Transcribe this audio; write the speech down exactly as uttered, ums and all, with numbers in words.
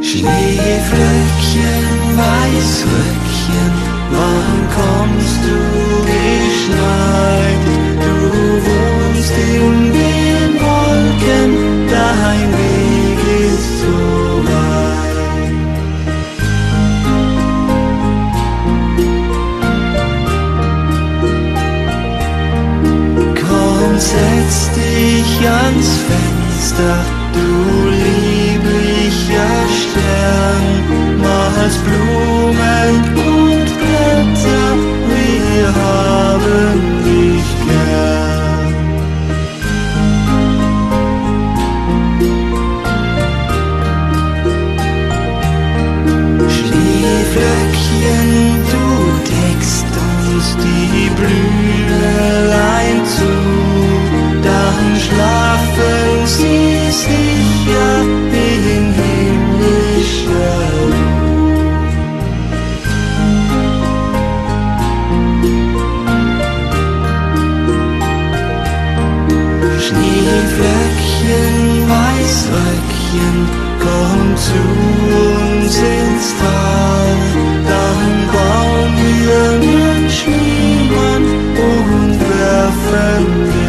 Schneeflöckchen, Weißröckchen, wann kommst du geschneit? Du wohnst in den Wolken, dein Weg ist so weit. Komm, setz dich ans Fenster, du lieblicher Stern, malst Blumen und Blätter, wir haben dich gern. Schneeflöckchen, du deckst uns die Blühlein zu, dann schlafen sie sicher in himmlischer Ruhe. Schneeflöckchen, Weißröckchen, komm zu uns ins Tal, dann bauen wir einen Schneemann und werfen